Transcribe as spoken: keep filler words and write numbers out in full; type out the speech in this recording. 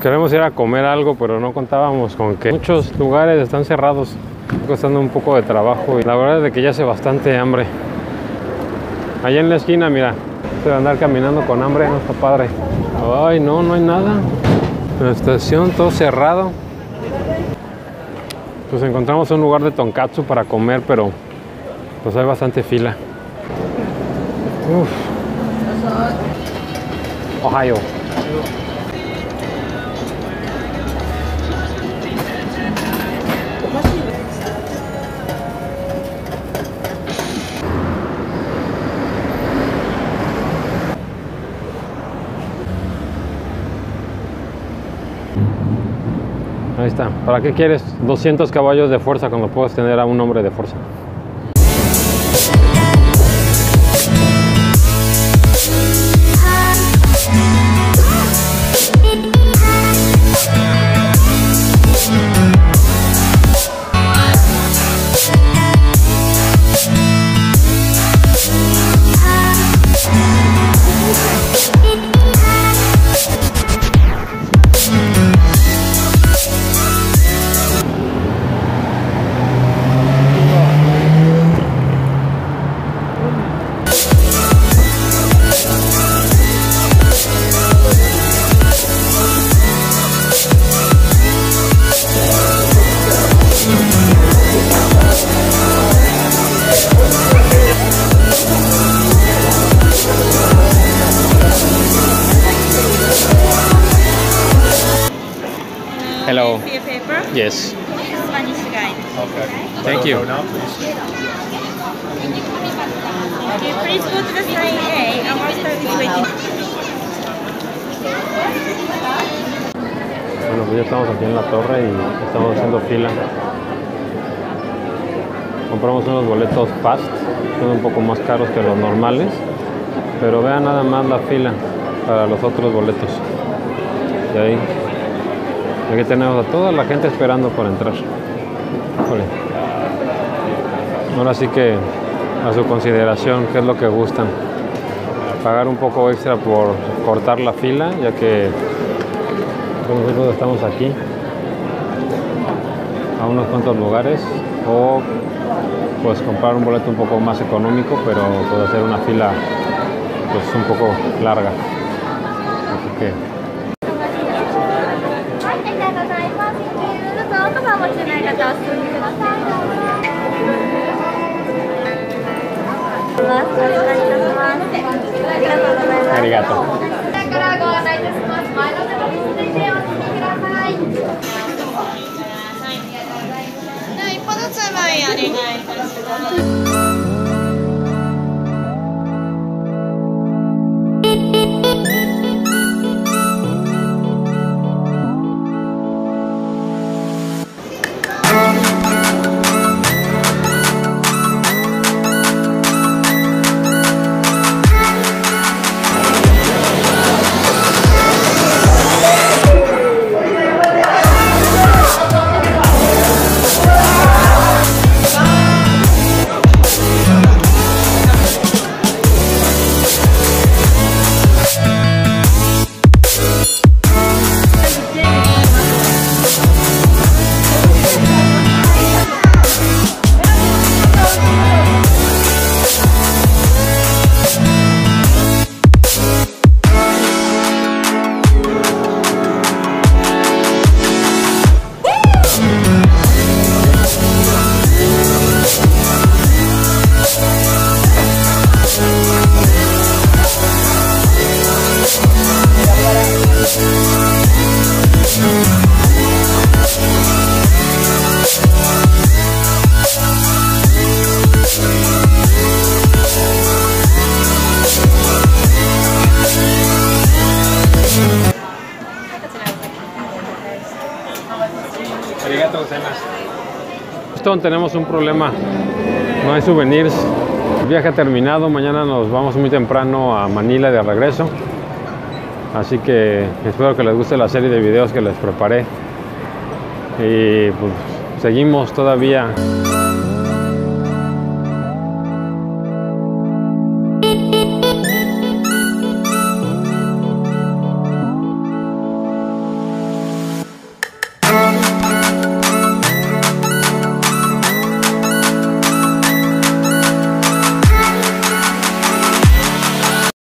queremos ir a comer algo, pero no contábamos con que muchos lugares están cerrados. Está costando un poco de trabajo y la verdad es que ya hace bastante hambre. Allá en la esquina, mira, de andar caminando con hambre no está padre. Ay, no, no hay nada. La estación todo cerrado. Pues encontramos un lugar de tonkatsu para comer, pero pues hay bastante fila. Uf. Ohio. Ahí está. ¿Para qué quieres doscientos caballos de fuerza cuando puedes tener a un hombre de fuerza? Hello. See a paper? Yes. Spanish guide. Okay. Thank you. Now, please. Okay, please go to the sign A. Our staff is waiting. Bueno, pues ya estamos aquí en la torre y estamos haciendo fila. Compramos unos boletos fast, son un poco más caros que los normales, pero vean nada más la fila para los otros boletos. Y ahí, aquí tenemos a toda la gente esperando por entrar. Híjole. Ahora sí que a su consideración, qué es lo que gustan. Pagar un poco extra por cortar la fila, ya que nosotros estamos aquí a unos cuantos lugares, o pues comprar un boleto un poco más económico, pero puede hacer una fila pues un poco larga. Así que arigato. 一歩ずつ前お願いいたします。 Tenemos un problema, no hay souvenirs. El viaje ha terminado, mañana nos vamos muy temprano a Manila de regreso, así que espero que les guste la serie de videos que les preparé y pues seguimos todavía